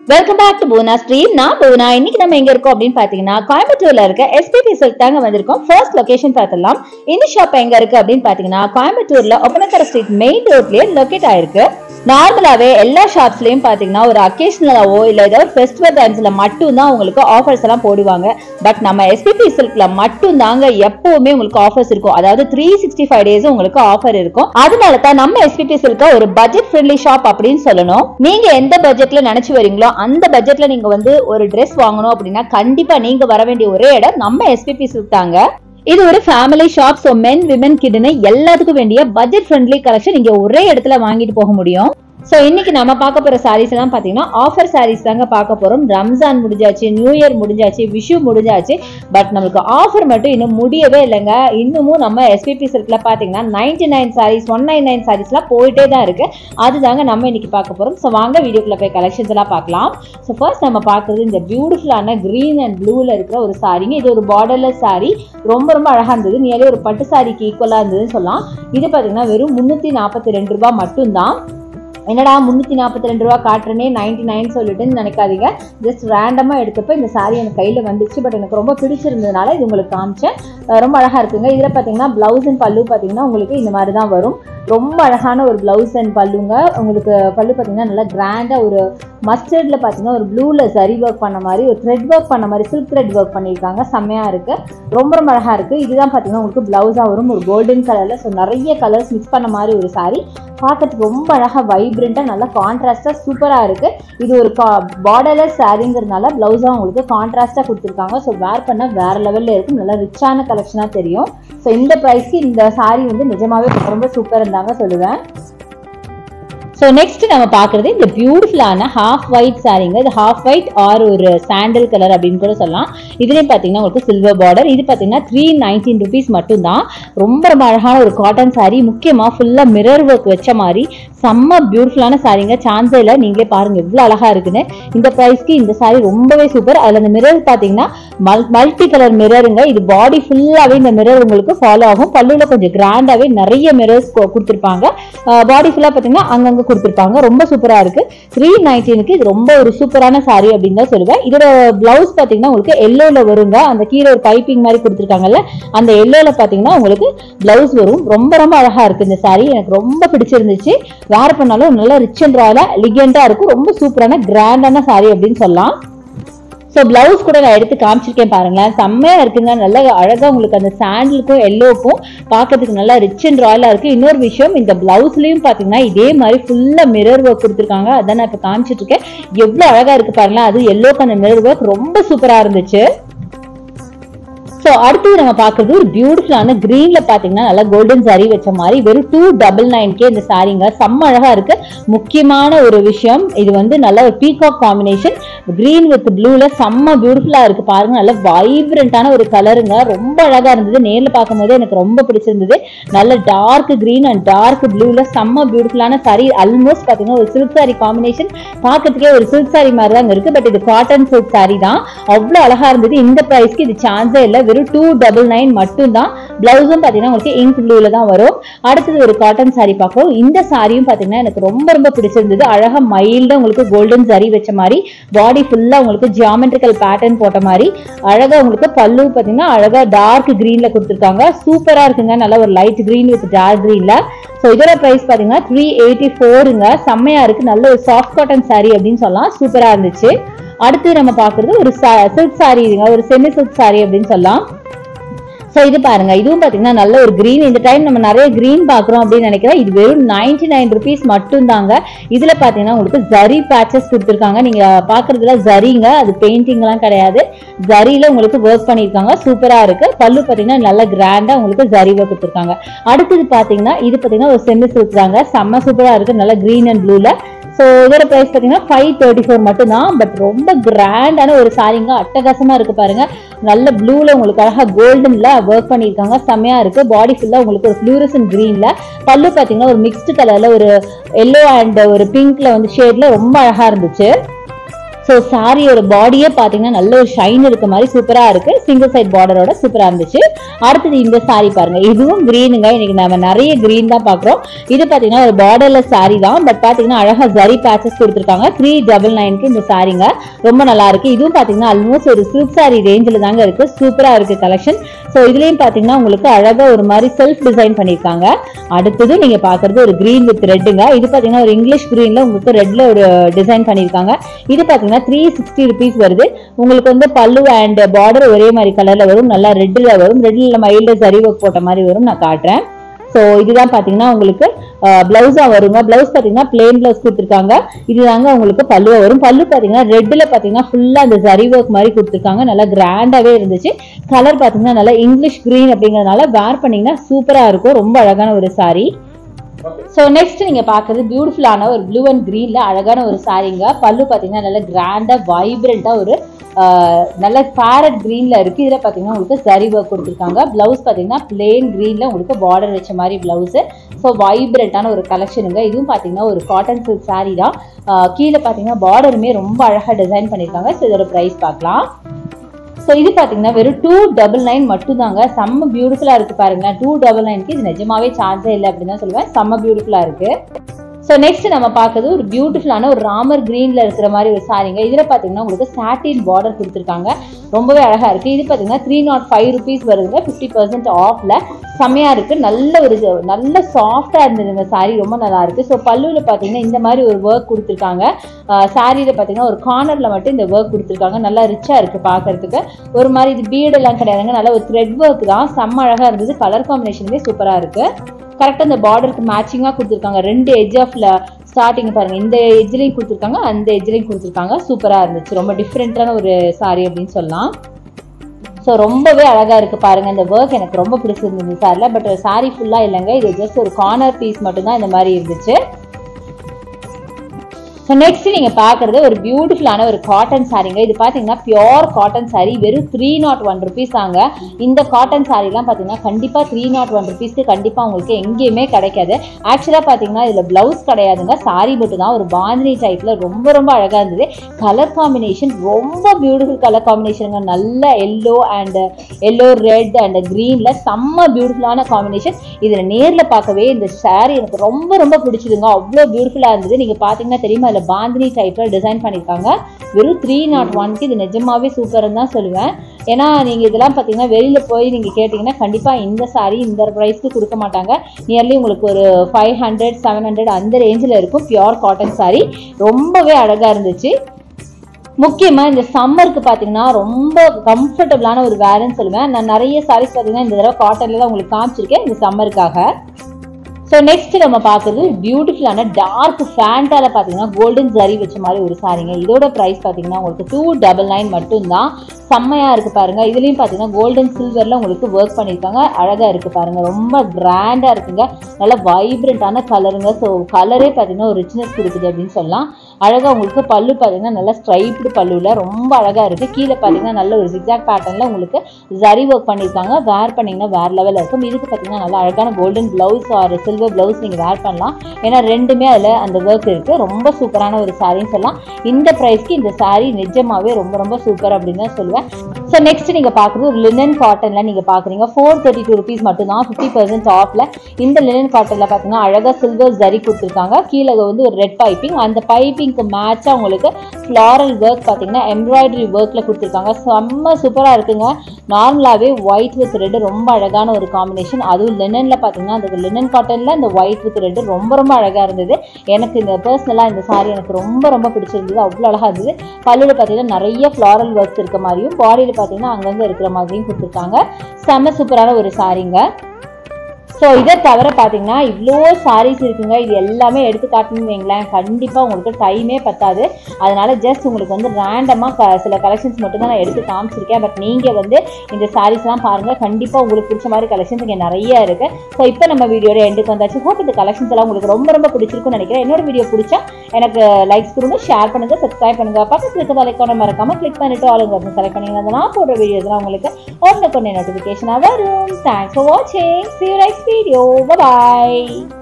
Welcome back to Poona stream. நான் பூனா. இன்னைக்கு நம்ம எங்க இருக்கோம் அப்படின்னு பாத்தீங்கன்னா கோயம்புத்தூர்ல இருக்க எஸ்பிபி சில்க் தாங்க வந்திருக்கோம். ஃபர்ஸ்ட் லொகேஷன் பார்த்தலாம். இந்த ஷாப் எங்க இருக்கு அப்படின்னு பாத்தீங்கன்னா கோயம்புத்தூர்ல ஒப்பனக்கர ஸ்ட்ரீட் மெயின் ரோட்லயே லொகேட் ஆயிருக்கு. நார்மலாவே எல்லா ஷாப்ஸ்லயும் பாத்தீங்கன்னா ஒரு அக்கேஷனலாவோ இல்ல ஏதோ ஒரு ஃபெஸ்டிவல் டைம்ஸ்ல மட்டும் தான் உங்களுக்கு ஆஃபர்ஸ் எல்லாம் போடுவாங்க. பட் நம்ம எஸ்பிபி சில்க்ல மட்டும் தாங்க எப்பவுமே உங்களுக்கு ஆஃபர்ஸ் இருக்கும். அதாவது 365 டேஸ் உங்களுக்கு ஆஃபர் இருக்கும். அதனால தான் நம்ம எஸ்பிபி சில்க் ஒரு பட்ஜெட் ஃப்ரெண்ட்லி ஷாப் அப்படின்னு சொல்லணும். நீங்க எந்த பட்ஜெட்ல நினைச்சு வரீங்களோ அந்த பட்ஜெட்ல நீங்க வந்து ஒரு Dress வாங்கணும் அப்படின்னா கண்டிப்பா நீங்க வர வேண்டிய ஒரே இடம் நம்ம எஸ்பிபி சில்க் தாங்க. இது ஒரு family shop. So men women கிட்னு எல்லாத்துக்கும் வேண்டிய பட்ஜெட் ஃப்ரெண்ட்லி கலெக்ஷன் இங்க ஒரே இடத்துல வாங்கிட்டு போக முடியும். சோ இன்னைக்கு நம்ம பார்க்க போற சாரீஸ் எல்லாம் பாத்தீங்கன்னா ஆஃபர் சாரீஸ் தாங்க பார்க்க போறோம். ரம்ஜான் முடிஞ்சாச்சு, நியூ இயர் முடிஞ்சாச்சு, விஷு முடிஞ்சாச்சு. பட் நமக்கு ஆஃபர் மட்டும் இன்னும் முடியவே இல்லைங்க. இன்னமும் நம்ம எஸ்பிபி சில்க்ல பாத்தீங்கன்னா 99 சாரீஸ் 199 சாரீஸ் எல்லாம் போயிட்டே தான் இருக்கு. அதுதாங்க நம்ம இன்னைக்கு பார்க்க போறோம். சோ வாங்க வீடியோக்குள்ள போய் கலெக்ஷன்ஸ் எல்லாம் பார்க்கலாம். சோ ஃபர்ஸ்ட் நம்ம பார்க்கிறது இந்த பியூட்டிஃபுல்லான கிரீன் அண்ட் ப்ளூல இருக்கிற ஒரு சாரீங்க. இது ஒரு பார்டர்லெஸ் சாரீ. ரொம்ப ரொம்ப அழகா இருந்தது. நியர்லி ஒரு பட்டு சாரிக்கு ஈக்குவலா இருந்ததுன்னு சொல்லலாம். இது பாத்தீங்கன்னா வெறும் 342 ரூபாய் மட்டும்தான். என்னடா 342 ரூபா காட்டுறனே 99 சொல்லிட்டுன்னு நினைக்காதீங்க. ஜஸ்ட் ரேண்டமா எடுத்தப்ப இந்த சாரி எனக்கு கையில வந்துச்சு. பட் எனக்கு ரொம்ப பிடிச்சிருந்ததுனால இது உங்களுக்கு காமிச்சேன். ரொம்ப அழகா இருக்குங்க. இதுல பாத்தீங்கன்னா பிளவுஸ் அண்ட் பல்லு பாத்தீங்கன்னா உங்களுக்கு இந்த மாதிரி தான் வரும். ரொம்ப அழகான ஒரு பிளவுஸ் அண்ட் பல்லுங்க. உங்களுக்கு பல்லு பாத்தீங்கன்னா நல்லா கிராண்டா ஒரு மஸ்டர்ட்ல பாத்தீங்கன்னா ஒரு ப்ளூல சரி ஒர்க் பண்ண மாதிரி ஒரு த்ரெட் ஒர்க் பண்ண மாதிரி சில்க் த்ரெட் ஒர்க் பண்ணியிருக்காங்க. செம்மையா இருக்கு. ரொம்ப ரொம்ப அழகா இருக்கு. இதுதான் பாத்தீங்கன்னா உங்களுக்கு பிளவுஸா வரும் ஒரு கோல்டன் கலர்ல. ஸோ நிறைய கலர்ஸ் மிக்ஸ் பண்ண மாதிரி ஒரு சாரி. பார்க்கறதுக்கு ரொம்ப அழகா வைப்ரண்டா நல்லா கான்ட்ராஸ்டா சூப்பரா இருக்கு. இது ஒரு பார்டர்லெஸ் சாரிங்கிறதுனால பிளவுஸா உங்களுக்கு கான்ட்ராஸ்டா கொடுத்துருக்காங்க. ஸோ வேர் பண்ண வேற லெவல்ல இருக்கு. நல்லா ரிச்சான கலெக்ஷனா தெரியும். ஸோ இந்த ப்ரைஸ்க்கு இந்த சாரி வந்து நிஜமாவே ரொம்ப சூப்பர் இருந்தாங்க சொல்லுவேன். ஸோ நெக்ஸ்ட் நம்ம பார்க்குறது இந்த பியூட்டிஃபுல்லான ஹாஃப் ஒயிட் சாரீங்க. இது ஹாஃப் ஒயிட் ஆர் ஒரு சாண்டல் கலர் அப்படின்னு கூட சொல்லலாம். இதுலேயும் பார்த்தீங்கன்னா உங்களுக்கு சில்வர் பார்டர். இது பார்த்தீங்கன்னா 319 rupees மட்டும்தான். ரொம்ப ரொம்ப அழகான ஒரு காட்டன் சாரீ. முக்கியமாக ஃபுல்லாக மிரர் ஒர்க் வச்ச மாதிரி செம்ம பியூட்டிஃபுல்லான சாரீங்க. சான்ஸேல நீங்களே பாருங்க எவ்வளோ அழகா இருக்குன்னு. இந்த ப்ரைஸ்க்கு இந்த சாரீ ரொம்பவே சூப்பர். அதில் அந்த மிரர் பார்த்தீங்கன்னா மல்டி கலர் மிரருங்க. இது பாடி ஃபுல்லாகவே இந்த மிரர் உங்களுக்கு ஃபாலோ ஆகும். பல்லுல கொஞ்சம் கிராண்டாகவே நிறைய மிரர்ஸ் கொடுத்துருப்பாங்க. பாடி ஃபுல்லாக பார்த்தீங்கன்னா அங்கங்கே கொடுத்துருப்பாங்க. ரொம்ப சூப்பரா இருக்கு. 319க்கு இது ரொம்ப ஒரு சூப்பரான சாரி அப்படின்னு தான் சொல்லுவேன். இதோட பிளவுஸ் பாத்தீங்கன்னா உங்களுக்கு எல்லோல வருங்க. அந்த கீழே ஒரு பைப்பிங் மாதிரி கொடுத்துருக்காங்கல்ல, அந்த எல்லோல பாத்தீங்கன்னா உங்களுக்கு பிளவுஸ் வரும். ரொம்ப ரொம்ப அழகா இருக்கு இந்த சாரி. எனக்கு ரொம்ப பிடிச்சிருந்துச்சு. வேர் பண்ணாலும் நல்லா ரிச் அண்ட் ராயலா எலிகெண்டா இருக்கும். ரொம்ப சூப்பரான கிராண்டான சாரி அப்படின்னு சொல்லலாம். ஸோ பிளவுஸ் கூட நான் எடுத்து காமிச்சிருக்கேன் பாருங்களேன். செம்மையா இருக்குங்க. நல்லா அழகா உங்களுக்கு அந்த சாண்டலுக்கும் எல்லோக்கும் பார்க்கறதுக்கு நல்லா ரிச் அண்ட் ராயலா இருக்கு. இன்னொரு விஷயம், இந்த பிளவுஸ்லயும் பாத்தீங்கன்னா இதே மாதிரி ஃபுல்லா மிரர் ஒர்க் கொடுத்துருக்காங்க. அதான் நான் இப்ப காமிச்சிட்டு இருக்கேன். எவ்வளவு அழகா இருக்கு பாருங்களேன். அது எல்லோக்கு அந்த மிரர் ஒர்க் ரொம்ப சூப்பரா இருந்துச்சு. ஸோ அடுத்தது நம்ம பார்க்கறது ஒரு பியூட்டிஃபுல்லான கிரீன்ல பாத்தீங்கன்னா நல்லா கோல்டன் சாரி வச்ச மாதிரி வெறும் 299K இந்த சாரீங்க. செம்ம அழகா இருக்கு. முக்கியமான ஒரு விஷயம், இது வந்து நல்ல ஒரு பீகாக் காம்பினேஷன். கிரீன் வித் ப்ளூல செம்ம பியூட்டிஃபுல்லா இருக்கு பாருங்க. நல்ல வைப்ரண்டான ஒரு கலருங்க. ரொம்ப அழகா இருந்தது. நேர்ல பார்க்கும் போது எனக்கு ரொம்ப பிடிச்சிருந்தது. நல்ல டார்க் கிரீன் அண்ட் டார்க் ப்ளூல செம்ம பியூட்டிஃபுல்லான சாரி. ஆல்மோஸ்ட் பாத்தீங்கன்னா ஒரு சில்க் சாரி காம்பினேஷன். பார்க்கறதுக்கே ஒரு சில்க் சாரி மாதிரி தான் இருக்கு. பட் இது காட்டன் சில்க் சாரி தான். அவ்வளவு அழகா இருந்தது. இந்த பிரைஸ்க்கு இது சான்ஸே இல்லை. வெறும் 299 மட்டும் தான். பிளவுஸும் பாத்தீங்கன்னா உங்களுக்கு இங்க் ப்ளூல தான் வரும். அடுத்தது ஒரு காட்டன் சாரி பார்ப்போம். இந்த சாரியும் பாத்தீங்கன்னா எனக்கு ரொம்ப ரொம்ப பிடிச்சிருந்தது. அழகா மைல்டா உங்களுக்கு கோல்டன் சாரி வச்ச மாதிரி பாடி ஃபுல்லா உங்களுக்கு ஜியாமெட்ரிக்கல் பேட்டர்ன் போட்ட மாதிரி அழகா உங்களுக்கு பல்லு பாத்தீங்கன்னா அழகா டார்க் கிரீன்ல கொடுத்துருக்காங்க. சூப்பரா இருக்குங்க. நல்ல ஒரு லைட் கிரீன் வித் டார்க் கிரீன்ல. ஸோ இதோட பிரைஸ் பாத்தீங்கன்னா 384ங்க. செம்மையா இருக்கு. நல்ல ஒரு சாஃப்ட் காட்டன் சாரி அப்படின்னு சொல்லலாம். சூப்பரா இருந்துச்சு. அடுத்து நம்ம பாக்குறது ஒரு சில்க் சாரி, ஒரு செமி சில்க் சாரி அப்படின்னு சொல்லலாம். ஸோ இது பாருங்க, இதுவும் பாத்தீங்கன்னா நல்ல ஒரு கிரீன். இந்த டைம் நம்ம நிறைய கிரீன் பாக்குறோம் அப்படின்னு நினைக்கிறேன். இது வெறும் 99 rupees மட்டும் தாங்க. இதுல பாத்தீங்கன்னா உங்களுக்கு ஜரி பேச்சஸ் கொடுத்துருக்காங்க. நீங்க பாக்குறதுல ஜரிங்க, அது பெயிண்டிங் எல்லாம் கிடையாது. ஜரியில உங்களுக்கு ஒர்க் பண்ணிருக்காங்க. சூப்பரா இருக்கு. பல்லு பாத்தீங்கன்னா நல்ல கிராண்டா உங்களுக்கு ஜரி ஒர்க் கொடுத்துருக்காங்க. அடுத்தது பாத்தீங்கன்னா இது பாத்தீங்கன்னா ஒரு செமி சில்க் தாங்க. செம்ம சூப்பரா இருக்கு. நல்ல கிரீன் அண்ட் ப்ளூல. ஸோ இதோட பிரைஸ் பாத்தீங்கன்னா 534 மட்டும் தான். பட் ரொம்ப கிராண்டான ஒரு சாரிங்க. அட்டகாசமா இருக்கு பாருங்க. நல்ல ப்ளூல உங்களுக்கு அழகா கோல்டன்ல ஒர்க் பண்ணிருக்காங்க. செம்மையா இருக்கு. பாடி ஃபுல்லா உங்களுக்கு ஒரு ஃப்ளூரசன்ட் கிரீன்ல. பல்லு பாத்தீங்கன்னா ஒரு மிக்ஸ்டு கலர்ல ஒரு எல்லோ அண்ட் ஒரு பிங்க்ல வந்து ஷேட்ல ரொம்ப அழகா இருந்துச்சு. ஸோ சாரியோட பாடியே பார்த்தீங்கன்னா நல்ல ஒரு ஷைன் இருக்க மாதிரி சூப்பரா இருக்கு. சிங்கிள் சைட் பார்டரோட சூப்பரா இருந்துச்சு. அடுத்தது இந்த சாரி பாருங்க, இதுவும் கிரீனுங்க. இன்னைக்கு நம்ம நிறைய கிரீன் தான் பாக்குறோம். இது பாத்தீங்கன்னா ஒரு பார்டர்லெஸ் சாரி தான், பட் பாத்தீங்கன்னா அழகா ஜரி பேச்சஸ் கொடுத்துருக்காங்க. 399க்கு இந்த சாரிங்க ரொம்ப நல்லா இருக்கு. இதுவும் பாத்தீங்கன்னா ஆல்மோஸ்ட் ஒரு சில்க் சாரி ரேஞ்சில் தாங்க இருக்கு. சூப்பரா இருக்கு கலெக்ஷன். ஸோ இதுலயும் பாத்தீங்கன்னா உங்களுக்கு அழகா ஒரு மாதிரி செல்ஃப் டிசைன் பண்ணிருக்காங்க. அடுத்தது நீங்க பாக்குறது ஒரு கிரீன் வித் ரெட்டுங்க. இது பாத்தீங்கன்னா ஒரு இங்கிலீஷ் கிரீன்ல உங்களுக்கு ரெட்ல ஒரு டிசைன் பண்ணிருக்காங்க. இது பாத்தீங்கன்னா 360 rupees வருது. உங்களுக்கு வந்து பல்லு அண்ட் பார்டர் ஒரே மாதிரி கலர்ல வரும். நல்லா ரெட்ல வரும். ரெட்ல மைல்டு ஜரி ஒர்க் போட்ட மாதிரி வரும். நான் காட்டுறேன். ஸோ இதுதான் பாத்தீங்கன்னா உங்களுக்கு பிளவுஸா வருங்க. பிளவுஸ் பாத்தீங்கன்னா பிளேன் பிளவுஸ் கொடுத்துருக்காங்க. இதுதாங்க உங்களுக்கு பல்லுவா வரும். பல்லு பாத்தீங்கன்னா ரெட்ல பாத்தீங்கன்னா ஃபுல்லா அந்த ஜரி ஒர்க் மாதிரி கொடுத்துருக்காங்க. நல்லா கிராண்டாவே இருந்துச்சு. கலர் பாத்தீங்கன்னா நல்லா இங்கிலீஷ் கிரீன் அப்படிங்கறதுனால வேர் பண்ணீங்கன்னா சூப்பரா இருக்கும். ரொம்ப அழகான ஒரு சாரி. ஸோ நெக்ஸ்ட் நீங்க பாக்குறது பியூட்டிஃபுல்லான ஒரு ப்ளூ அண்ட் கிரீன்ல அழகான ஒரு சாரிங்க. பல்லு பாத்தீங்கன்னா நல்ல கிராண்டா வைப்ரண்டா ஒரு நல்ல பேரட் கிரீன்ல இருக்கு. இதுல பாத்தீங்கன்னா உங்களுக்கு ஜரி ஒர்க் கொடுத்துருக்காங்க. பிளவுஸ் பாத்தீங்கன்னா பிளேன் கிரீன்ல உங்களுக்கு பார்டர் வச்ச மாதிரி பிளவுஸ். ஸோ வைப்ரண்டான ஒரு கலெக்ஷனுங்க. இதுவும் பாத்தீங்கன்னா ஒரு காட்டன் சில்க் சாரி தான். கீழே பாத்தீங்கன்னா பார்டருமே ரொம்ப அழகா டிசைன் பண்ணிருக்காங்க. ஸோ இதோட பிரைஸ் பார்க்கலாம். ஸோ இது பாத்தீங்கன்னா வெறும் 299 மட்டும் தாங்க. செம்ம பியூட்டிஃபுல்லா இருக்கு பாருங்க. 299க்கு இது நிஜமாவே சார்ஜே இல்லை அப்படின்னு தான் சொல்லுவேன். செம்ம பியூட்டிஃபுல்லா இருக்கு. ஸோ நெக்ஸ்ட் நம்ம பார்க்கறது ஒரு பியூட்டிஃபுல்லான ஒரு ராமர் கிரீன்ல இருக்கிற மாதிரி ஒரு சாரிங்க. இதுல பாத்தீங்கன்னா உங்களுக்கு சாட்டின் பார்டர் கொடுத்துருக்காங்க. ரொம்பவே அழகா இருக்கு. இது பாத்தீங்கன்னா 305 rupees வருதுங்க. 50% ஆஃப்ல செம்மையா இருக்கு. நல்ல சாஃப்டா இருந்ததுங்க சாரி. ரொம்ப நல்லா இருக்கு. ஸோ பல்லுல பாத்தீங்கன்னா இந்த மாதிரி ஒரு ஒர்க் கொடுத்துருக்காங்க. சாரியில பாத்தீங்கன்னா ஒரு கார்னர்ல மட்டும் இந்த ஒர்க் கொடுத்துருக்காங்க. நல்லா ரிச்சா இருக்கு பாக்குறதுக்கு. ஒரு மாதிரி இது பீட் எல்லாம் கிடையாதுங்க. நல்ல ஒரு த்ரெட் ஒர்க் தான். செம்ம அழகா இருந்தது. கலர் காம்பினேஷனுமே சூப்பரா இருக்கு. கரெக்டா இந்த பார்டருக்கு மேட்சிங்கா கொடுத்துருக்காங்க. 2 எட்ஜ் ஆஃப்ல ஸ்டார்டிங் பாருங்க. இந்த எட்ஜ்லையும் கொடுத்துருக்காங்க, அந்த எட்ஜ்லையும் கொடுத்துருக்காங்க. சூப்பரா இருந்துச்சு. ரொம்ப டிஃப்ரெண்டான ஒரு சாரி அப்படின்னு சொல்லலாம். ஸோ ரொம்பவே அழகா இருக்கு பாருங்க. இந்த ஒர்க் எனக்கு ரொம்ப பிடிச்சிருந்தது சாரில. பட் சாரி ஃபுல்லா இல்லைங்க. இது ஜஸ்ட் ஒரு கார்னர் பீஸ் மட்டும் தான் இந்த மாதிரி இருந்துச்சு. ஸோ நெக்ஸ்ட் நீங்க பாக்குறது ஒரு பியூட்டிஃபுல்லான ஒரு காட்டன் சாரிங்க. இது பாத்தீங்கன்னா பியோர் காட்டன் சாரி. வெறும் 301 rupees ஆங்க. இந்த காட்டன் சாரி எல்லாம் பாத்தீங்கன்னா கண்டிப்பா 301 rupeesக்கு கண்டிப்பா உங்களுக்கு எங்கேயுமே கிடைக்காது. ஆக்சுவலா பாத்தீங்கன்னா இதுல பிளவுஸ் கிடையாதுங்க. சாரி மட்டும் தான். ஒரு பாந்தினி டைப்ல ரொம்ப ரொம்ப அழகா இருந்தது. கலர் காம்பினேஷன் ரொம்ப பியூட்டிஃபுல் கலர் காம்பினேஷனுங்க. நல்ல yellow and yellow red and கிரீன்ல செம்ம பியூட்டிஃபுல்லான காம்பினேஷன். இதுல நேர்ல பார்க்கவே இந்த சாரி எனக்கு ரொம்ப ரொம்ப பிடிச்சதுங்க. அவ்வளோ பியூட்டிஃபுல்லா இருந்தது. நீங்க பாத்தீங்கன்னா தெரியுமா, பாந்தினி டைப்ல டிசைன் பண்ணிருக்காங்க. வெறும் 301க்கு இது நிஜமாவே சூப்பர்னு தான் சொல்லுவேன். ஏன்னா நீங்க இதெல்லாம் பாத்தீங்கன்னா வெளியில போய் நீங்க கேட்டீங்கன்னா கண்டிப்பா இந்த சாரி இந்த பிரைஸ்க்கு கொடுக்க மாட்டாங்க. நியர்லி உங்களுக்கு ஒரு 500 700 அந்த ரேஞ்சில் இருக்கும். பியோர் காட்டன் சாரி ரொம்பவே அழகா இருந்துச்சு. முக்கியமா இந்த சம்மருக்கு பாத்தீங்கன்னா ரொம்ப கம்ஃபர்டபுளான ஒரு வேர்ன்னு சொல்லுவேன். நான் நிறைய சாரீஸ் பாத்தீங்கன்னா இந்த தடவை காட்டன்ல தான் உங்களுக்கு காமிச்சிருக்கேன் இந்த சம்மருக்காக. ஸோ நெக்ஸ்ட் நம்ம பார்க்குறது பியூட்டிஃபுல்லான டார்க் ஃபேண்டால பார்த்தீங்கன்னா கோல்டன் ஜரி வச்ச மாதிரி ஒரு சாரிங்க. இதோட ப்ரைஸ் பார்த்தீங்கன்னா உங்களுக்கு 299 மட்டும்தான். செம்மையாக இருக்குது பாருங்கள். இதுலேயும் பார்த்தீங்கன்னா கோல்டன் சில்வரில் உங்களுக்கு ஒர்க் பண்ணியிருக்காங்க. அழகாக இருக்குது பாருங்கள். ரொம்ப கிராண்டாக இருக்குங்க. நல்ல வைப்ரண்டான கலருங்க. ஸோ கலரே பார்த்தீங்கன்னா ஒரு ரிச்னஸ் கொடுக்குது அப்படின்னு சொல்லலாம். அழகாக உங்களுக்கு பல்லு பார்த்தீங்கன்னா நல்லா ஸ்ட்ரைப்டு பல்லுவில் ரொம்ப அழகாக இருக்குது. கீழே பார்த்தீங்கன்னா நல்ல ஒரு ஜிக்ஜாக் பேட்டர்னில் உங்களுக்கு ஜரி ஒர்க் பண்ணியிருக்காங்க. வேர் பண்ணிங்கன்னா வேறு லெவலில் இருக்கும். இதுக்கு பார்த்தீங்கன்னா நல்லா அழகான golden blouse or silver blouse நீங்கள் வேர் பண்ணலாம். ஏன்னா ரெண்டுமே அதில் அந்த ஒர்க் இருக்குது. ரொம்ப சூப்பரான ஒரு சாரின்னு சொல்லலாம். இந்த ப்ரைஸ்க்கு இந்த சாரி நிஜமாவே ரொம்ப ரொம்ப சூப்பர் அப்படின்னு தான் சொல்லுவேன். ஸோ நெக்ஸ்ட் நீங்கள் பார்க்குறது ஒரு லினன் காட்டனில் நீங்கள் பார்க்குறீங்க. 432 rupees மட்டும்தான். 50% ஆஃபில். இந்த லினன் காட்டனில் பார்த்தீங்கன்னா அழகாக சில்வர் ஜரி கொடுத்துருக்காங்க. கீழே வந்து ஒரு ரெட் பைப்பிங். அந்த பைப்பிங்க்கு மேட்சாக உங்களுக்கு ஃப்ளாரல் ஒர்க் பார்த்தீங்கன்னா எம்ப்ராய்டரி ஒர்க்கில் கொடுத்துருக்காங்க. செம்ம சூப்பராக இருக்குங்க. நார்மலாகவே ஒயிட் வித் ரெட் ரொம்ப அழகான ஒரு காம்பினேஷன். அதுவும் லினனில் பார்த்தீங்கன்னா அந்த லினன் காட்டனில் இந்த ஒயிட் வித் ரெட் ரொம்ப ரொம்ப அழகாக இருந்தது. எனக்கு இந்த பர்சனலாக இந்த சாரி எனக்கு ரொம்ப ரொம்ப பிடிச்சிருந்தது. அவ்வளோ அழகாக இருந்தது. பல்லுல பார்த்தீங்கன்னா நிறைய ஃப்ளாரல் ஒர்க்ஸ் இருக்க மாதிரியும் பாடியில் பார்த்தீங்கன்னா அங்கங்கே இருக்கிற மாதிரியும் கொடுத்துருக்காங்க. செம்ம சூப்பரான ஒரு சாரிங்க. ஸோ இதை தவிர பார்த்தீங்கன்னா இவ்வளோ சாரீஸ் இருக்குங்க. இது எல்லாமே எடுத்து காட்டணும்னு வைங்களேன் கண்டிப்பாக உங்களுக்கு டைமே பத்தாது. அதனால ஜஸ்ட் உங்களுக்கு வந்து ரேண்டமாக சில கலெக்ஷன்ஸ் மட்டும் தான் நான் எடுத்து காமிச்சிருக்கேன். பட் நீங்கள் வந்து இந்த சாரீஸ்லாம் பாருங்கள். கண்டிப்பாக உங்களுக்கு பிடிச்ச மாதிரி கலெக்ஷன்ஸ் இங்கே நிறைய இருக்குது. ஸோ இப்போ நம்ம வீடியோட எண்டுக்கு வந்தாச்சு. ஹோப் இந்த கலெக்ஷன்ஸ் எல்லாம் உங்களுக்கு ரொம்ப ரொம்ப பிடிச்சிருக்குன்னு நினைக்கிறேன். என்னோட வீடியோ பிடிச்சா எனக்கு லைக்ஸ் கொடுங்க, ஷேர் பண்ணுங்கள், சப்ஸ்கிரைப் பண்ணுங்கள். பக்கத்தில் இருக்க தலைக்கான மறக்காமல் கிளிக் பண்ணிட்டு ஆளுங்க செலக்ட் பண்ணிங்கன்னா நான் போடுற வீடியோஸ்லாம் உங்களுக்கு உடனே நோட்டிஃபிகேஷனாக வரும். தேங்க்ஸ் ஃபார் வாட்சிங். See you next video. Bye bye.